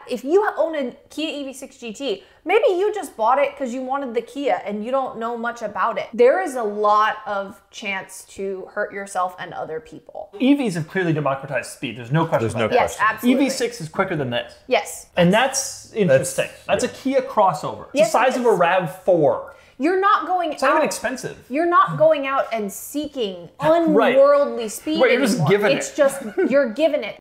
If you own a Kia EV6 GT, maybe you just bought it because you wanted the Kia and you don't know much about it. There is a lot of chance to hurt yourself and other people. EVs have clearly democratized speed. There's no question about that. Yes, absolutely. EV6 is quicker than this. Yes. And that's interesting. That's a Kia crossover. It's Yes, the size of a RAV4. You're not going It's not even expensive. You're not going out and seeking unworldly speed Right, you're just anymore. giving It's just, you're giving it.